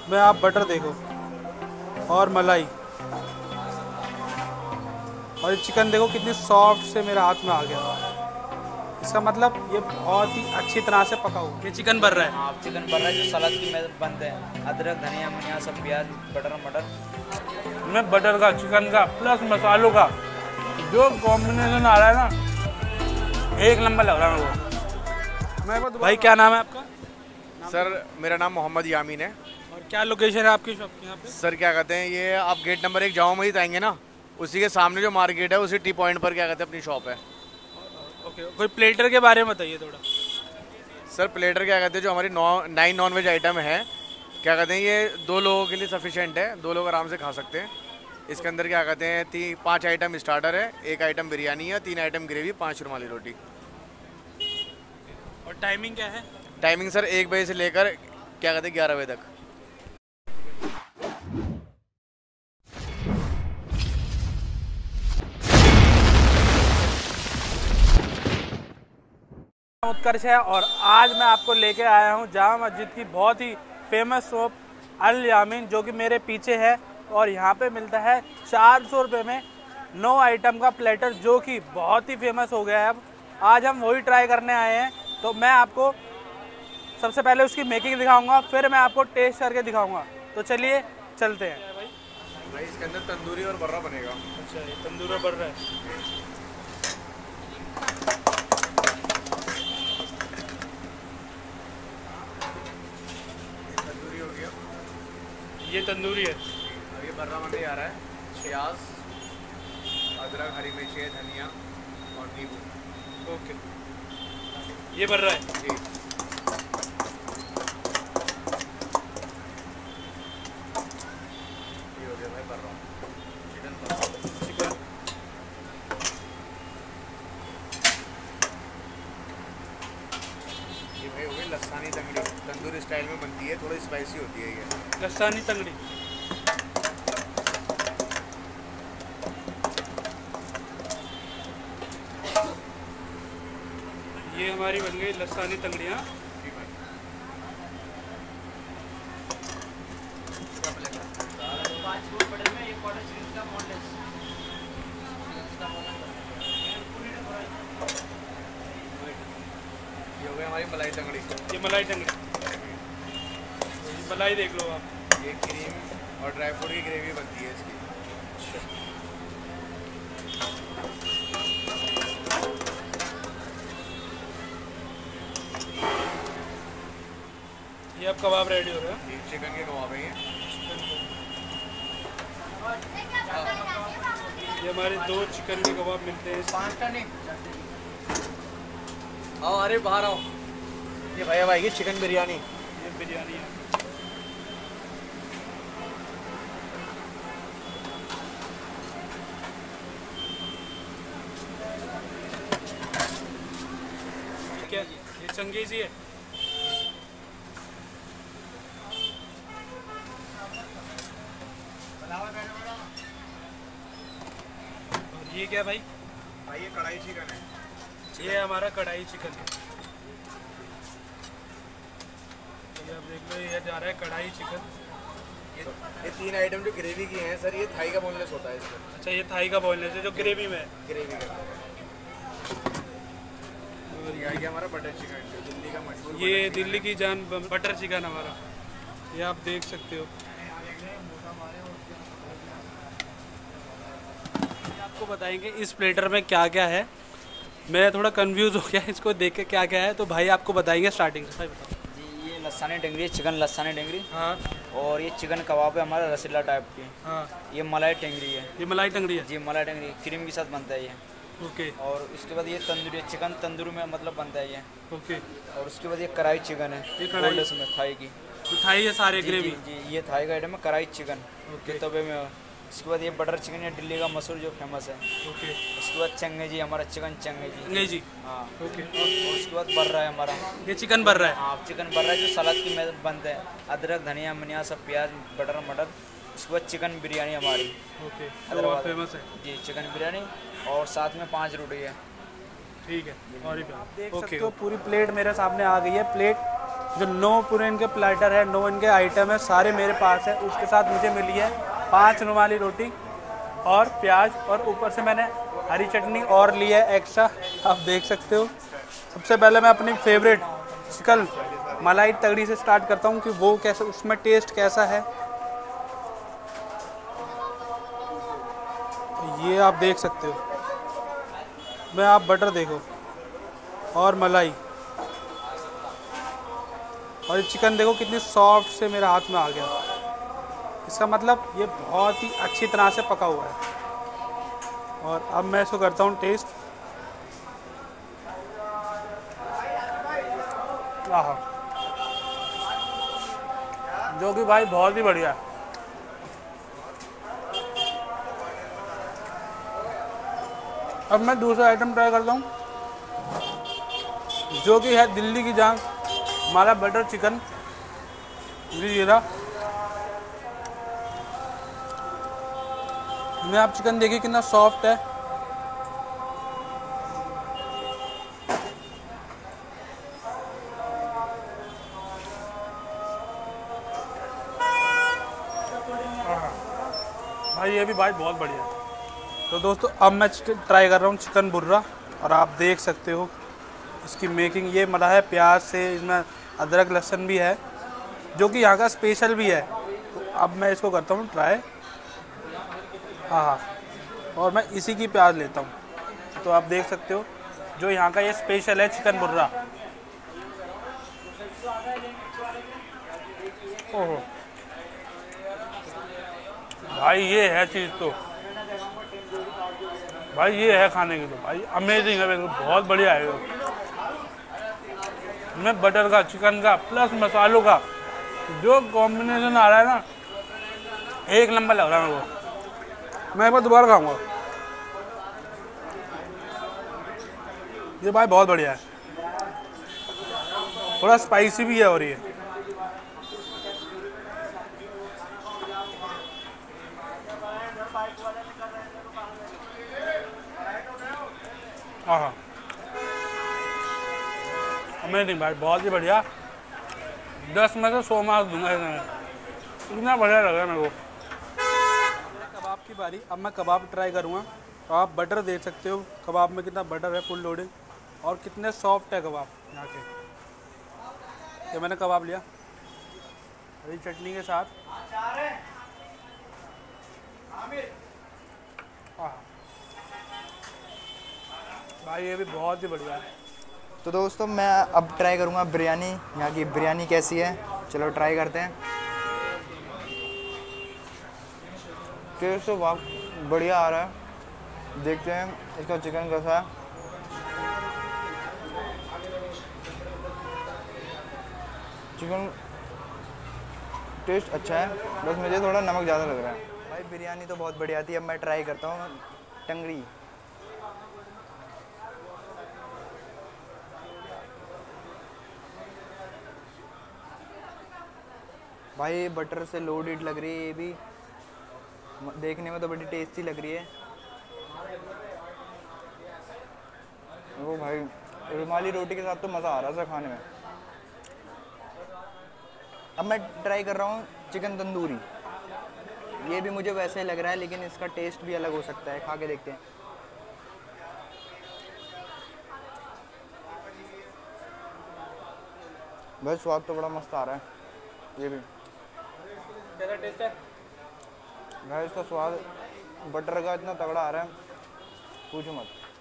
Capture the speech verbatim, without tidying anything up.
मैं आप बटर देखो और मलाई, और ये चिकन देखो कितनी सॉफ्ट से मेरे हाथ में आ गया। इसका मतलब ये बहुत ही अच्छी तरह से पका हुआ। ये चिकन बन रहा है। हाँ चिकन बन रहा है जो सलाद की में बनते हैं, अदरक धनिया मनिया सब प्याज बटर मटर मैं बटर का, चिकन का प्लस मसालों का जो कॉम्बिनेशन आ रहा है ना, एक नंबर लग रहा है मेरे को। मेरे को भाई क्या नाम है आपका? सर मेरा नाम मोहम्मद यामीन है। और क्या लोकेशन है आपकी शॉप की यहाँ पे? सर क्या कहते हैं, ये आप गेट नंबर एक जामा मस्जिद आएंगे ना, उसी के सामने जो मार्केट है उसी टी पॉइंट पर क्या कहते हैं अपनी शॉप है। ओके, कोई प्लेटर के बारे में बताइए थोड़ा। सर प्लेटर क्या कहते हैं, जो हमारी नौ नाइन नॉन वेज आइटम है, क्या कहते हैं ये दो लोगों के लिए सफिशिएंट है, दो लोग आराम से खा सकते हैं। इसके अंदर क्या कहते हैं ती पाँच आइटम स्टार्टर है, एक आइटम बिरयानी है, तीन आइटम ग्रेवी, पाँच रुमाली रोटी। और टाइमिंग क्या है? टाइमिंग सर एक बजे से लेकर क्या कहते हैं ग्यारह बजे तक। उत्कर्ष है और आज मैं आपको लेके आया हूँ जामा मस्जिद की बहुत ही फेमस शॉप अल यामीन, जो कि मेरे पीछे है। और यहाँ पे मिलता है चार सौ रुपये में नौ आइटम का प्लेटर, जो कि बहुत ही फेमस हो गया है। अब आज हम वही ट्राई करने आए हैं, तो मैं आपको सबसे पहले उसकी मेकिंग दिखाऊंगा, फिर मैं आपको टेस्ट करके दिखाऊंगा। तो चलिए चलते हैं। भाई भाई इसके अंदर तंदूरी और बर्रा बनेगा। अच्छा, ये तंदूरी बन रहा है। तंदूरी हो गया, ये तंदूरी है। अब ये बर्रा बनने जा रहा है। प्याज, अदरक, हरी मिर्ची, धनिया और नींबू। ओके, ये बन रहा है जी। ये हो गया भाई बर्रा, चिकन बर्रा। चिकन। ये भाई हो गई लसानी तंगड़ी, तंदूरी स्टाइल में बनती है, थोड़ी स्पाइसी होती है ये। लसानी तंगड़ी। ये हमारी बन गई लसानी तंगड़ियाँ। ये हो गई हमारी मलाई तंगड़ी। ये मलाई तंगड़ी, ये मलाई देख लो आप। ये क्रीम और ड्राई फ्रूट की ग्रेवी बनती है इसकी। ये अब कबाब रेडी हो रहे हैं। ये चिकन के कबाब है ये। ये हमारे दो चिकन के कबाब मिलते हैं। पाँचटा नहीं, आओ अरे बाहर आओ। ये भैया भाई की चिकन बिरयानी। ये बिरयानी है। क्या ये चंगेजी है? और ये क्या भाई? भाई ये कढ़ाई चिकन है। ये हमारा कढ़ाई चिकन है। ये आप देख लो, ये जा रहा है कढ़ाई चिकन। ये, ये तीन आइटम जो ग्रेवी की हैं सर, ये थाई का बोनलेस होता है इसमें। अच्छा, ये थाई का बोनलेस है जो ग्रेवी में है। ग्रेवी का। और ये आ गया हमारा बटर चिकन, जो दिल्ली का मशहूर। ये दिल्ली की जान बटर चिकन हमारा, ये आप देख सकते हो। आपको बताएंगे इस प्लेटर में क्या क्या है। मैं थोड़ा कंफ्यूज हो गया इसको देख के क्या क्या है, तो भाई आपको बताएंगे स्टार्टिंग से। भाई बताओ जी। ये लसानी टेंगरी है, चिकन लसानी टेंगरी। हाँ। और ये चिकन कबाब है हमारा रसीला टाइप की। हाँ। ये मलाई टेंगरी है। ये मलाई टंगड़ी है। जी मलाई टेंगरी क्रीम के साथ बनता है ये। ओके। और उसके बाद ये तंदूरी है, चिकन तंदूरी में मतलब बनता है ये। ओके। और उसके बाद ये कढ़ाई चिकन है, ये कढ़ाई बोनलेस में थाई की। तो थाई है सारे जी, ग्रेवी। जी, जी ये थाई का आइटम है, कढ़ाई चिकन ओके। के तवे में। उसके बाद ये बटर चिकन है, दिल्ली का मशहूर जो फेमस है। ओके। उसके बाद चंगे जी, हमारा चिकन चंगे जी। नहीं जी। हाँ। ओके। और उसके बाद बन रहा है हमारा ये चिकन बन रहा है। हाँ चिकन बन रहा है जो सलाद की में बनते हैं, अदरक धनिया मनिया सब प्याज बटर मटर। उसके बाद चिकन बिरयानी हमारी। ओके, तो हैदराबाद फेमस है। जी चिकन बिरयानी, और साथ में पाँच रोटी है। ठीक है। और आप देख सकते हो पूरी प्लेट मेरे सामने आ गई है। प्लेट जो नौ पूरे इनके प्लेटर है, नौ इनके आइटम है, सारे मेरे पास है। उसके साथ मुझे मिली है पाँच रुमाली रोटी और प्याज, और ऊपर से मैंने हरी चटनी और ली है एक्स्ट्रा, आप देख सकते हो। सबसे पहले मैं अपनी फेवरेट चिकन मलाई तगड़ी से स्टार्ट करता हूँ कि वो कैसे, उसमें टेस्ट कैसा है। ये आप देख सकते हो, मैं आप बटर देखो और मलाई, और ये चिकन देखो कितनी सॉफ्ट से मेरे हाथ में आ गया। इसका मतलब ये बहुत ही अच्छी तरह से पका हुआ है। और अब मैं इसको करता हूँ टेस्ट। आहा, जो कि भाई बहुत ही बढ़िया है। अब मैं दूसरा आइटम ट्राई करता हूँ, जो कि है दिल्ली की जान हमारा बटर चिकन। ये रहा, मैं आप चिकन देखिए कितना सॉफ्ट है। भाई ये भी भाई बहुत बढ़िया है। तो दोस्तों अब मैं ट्राई कर रहा हूँ चिकन बुर्रा, और आप देख सकते हो इसकी मेकिंग। ये मरा है प्याज से, इसमें अदरक लहसुन भी है, जो कि यहाँ का स्पेशल भी है। तो अब मैं इसको करता हूँ ट्राई। हाँ हाँ, और मैं इसी की प्याज लेता हूँ। तो आप देख सकते हो जो यहाँ का ये स्पेशल है चिकन बुर्रा। ओहो भाई, ये है चीज़ तो भाई, ये है खाने की तो भाई अमेजिंग है, बहुत बढ़िया है। मैं बटर का, चिकन का प्लस मसालों का जो कॉम्बिनेशन आ रहा है ना, एक नंबर लग रहा है मेरे को। मैं एक बार दोबारा खाऊंगा। ये भाई बहुत बढ़िया है, थोड़ा स्पाइसी भी है। और ये हाँ, अमेजिंग भाई, बहुत ही बढ़िया। दस में से सौ मार्क्स दूंगा इसमें, इतना बढ़िया लग रहा है मेरे को। कबाब की बारी, अब मैं कबाब ट्राई करूँगा। तो आप बटर देख सकते हो कबाब में कितना बटर है, फुल लोडिंग, और कितने सॉफ्ट है कबाब यहाँ के। ये मैंने कबाब लिया हरी चटनी के साथ। हाँ भाई, ये भी बहुत ही बढ़िया है। तो दोस्तों मैं अब ट्राई करूँगा बिरयानी। यहाँ की बिरयानी कैसी है, चलो ट्राई करते हैं। टेस्ट तो बहुत बढ़िया आ रहा है, देखते हैं इसका चिकन कैसा है। चिकन टेस्ट अच्छा है, बस मुझे थोड़ा नमक ज़्यादा लग रहा है। भाई बिरयानी तो बहुत बढ़िया थी। अब मैं ट्राई करता हूँ टंगड़ी। भाई बटर से लोडेड लग रही है, ये भी देखने में तो बड़ी टेस्टी लग रही है। ओ भाई, रुमाली रोटी के साथ तो मज़ा आ रहा था खाने में। अब मैं ट्राई कर रहा हूँ चिकन तंदूरी। ये भी मुझे वैसे ही लग रहा है, लेकिन इसका टेस्ट भी अलग हो सकता है, खा के देखते हैं। भाई स्वाद तो बड़ा मस्त आ रहा है। ये भी कैसा टेस्ट है भाई, इसका स्वाद बटर का इतना तगड़ा आ रहा है, पूछो मत।